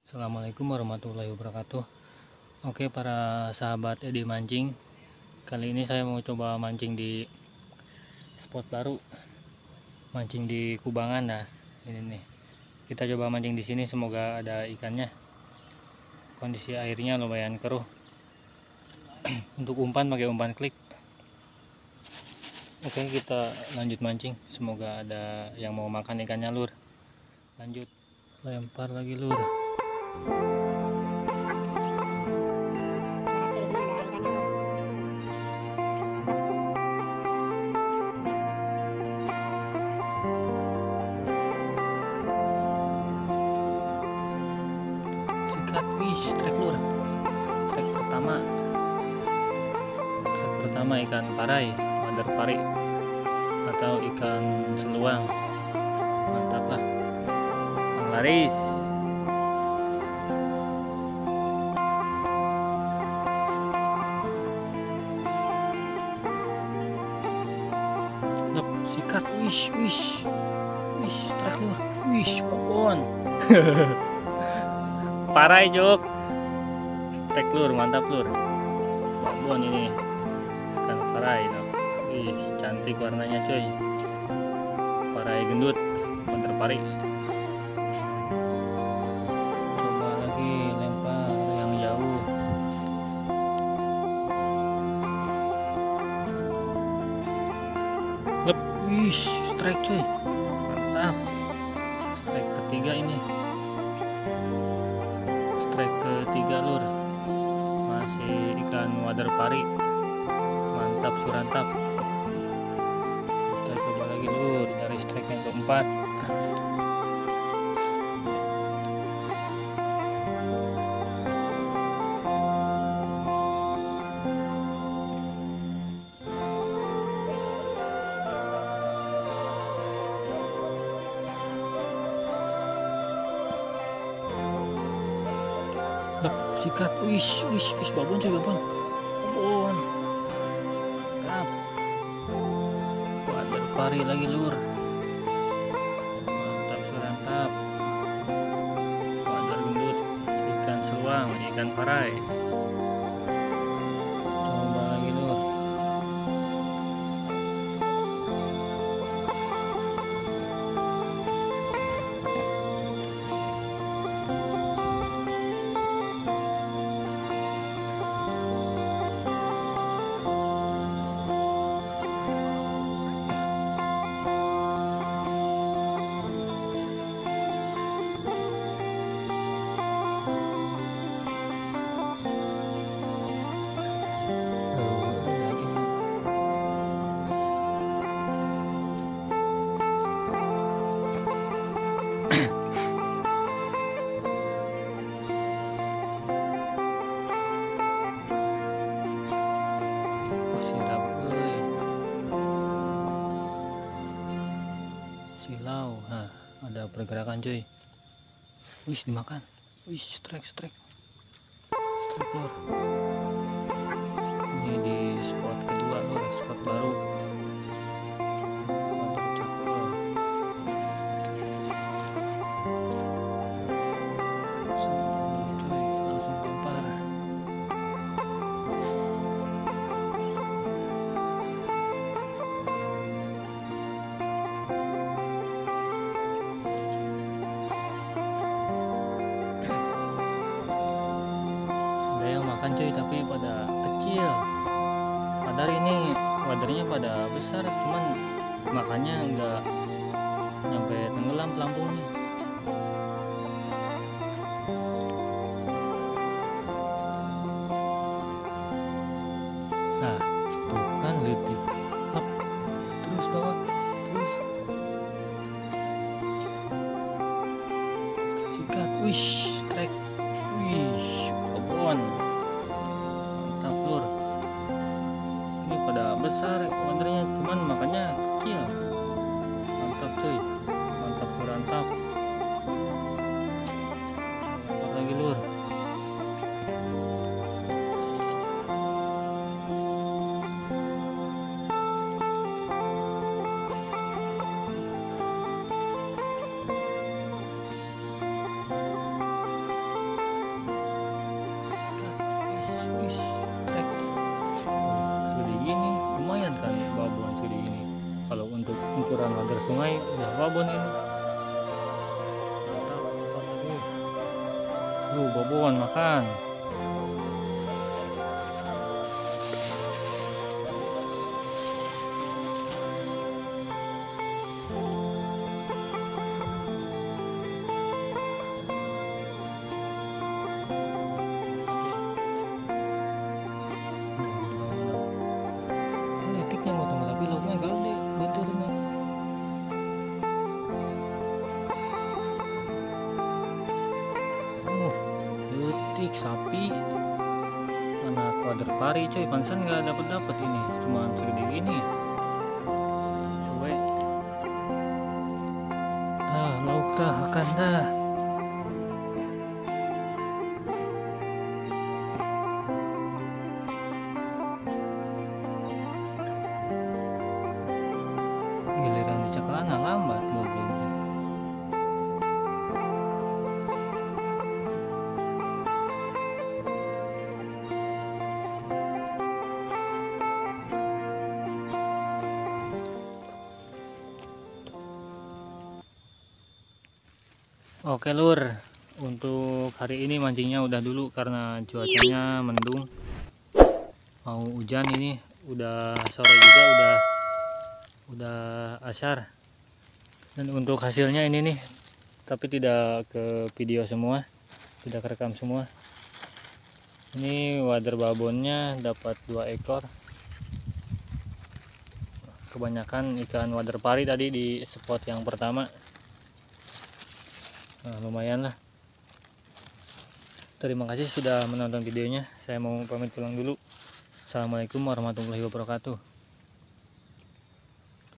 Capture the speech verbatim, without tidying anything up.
Assalamualaikum warahmatullahi wabarakatuh. Oke para sahabat Edi Mancing, kali ini saya mau coba mancing di spot baru, mancing di Kubangan. Nah ini nih, kita coba mancing di sini, semoga ada ikannya. Kondisi airnya lumayan keruh. Untuk umpan pakai umpan klik. Oke, kita lanjut mancing, semoga ada yang mau makan ikannya lur. Lanjut, lempar lagi lur. Sikat, wih, strike lur. Strike pertama. Strike pertama ikan parai, wader pari atau ikan seluang. Mantap lah. Yang laris. Lep, sikat, wish, wish. Wish, strike lur. Wish, pohon. Parai juk. Strike lur, mantap lur. Pohon ini. Ikan parai no. Wih, cantik warnanya coy. Parai gendut, wader pari. Coba lagi lempar yang jauh. Lep, wih, strike coy. Mantap. Strike ketiga ini. Strike ketiga lur. Masih ikan wader pari. Mantap surantap. Kita coba lagi lur, nyari strike yang keempat. Lep, sikat, wish, wish, wish, babon coy, babon, babon, mantap, wader pari lagi lur, mantap surantap, wader gendut, ikan seluang, ikan parai, coba lagi lur. Silau, nah ada pergerakan coy. Wih, dimakan. Wih, strike strike strike lur. Ini di spot kedua lur, spot baru. Mantap cakep. Langsung coy, langsung lempar. Yang makan cuy, tapi pada kecil. Padahal ini wadernya pada besar, cuman makannya enggak nyampe tenggelam pelampungnya. Nah, tuh kan letih. Hop, terus bawa, terus. Sikat, wish, strike, wish, pohon. Mantap lur. Ini pada besar wadernya, cuman makannya kecil. Mantap cuy, mantap surantap. Mantap lagi lur. ikan wader sungai udah babon ini. Mantap lagi. Tuh babon makan. Itiknya nggak tahu tapi lautnya gede benturnya. Uh, itik sapi. Anak wader pari coy, pansan nggak dapat dapat ini, cuma segede ini. Cuek. Ah, lauk dah, akan dah. Giliran dicakalan lambat goblok. Oke lur, untuk hari ini mancingnya udah dulu karena cuacanya mendung, mau hujan. Ini udah sore juga, udah udah asyar. Dan untuk hasilnya ini nih, tapi tidak ke video semua, tidak kerekam semua. Ini wader babonnya dapat dua ekor. Kebanyakan ikan wader pari tadi di spot yang pertama. Nah, lumayan lah. Terima kasih sudah menonton videonya. Saya mau pamit pulang dulu. Assalamualaikum warahmatullahi wabarakatuh.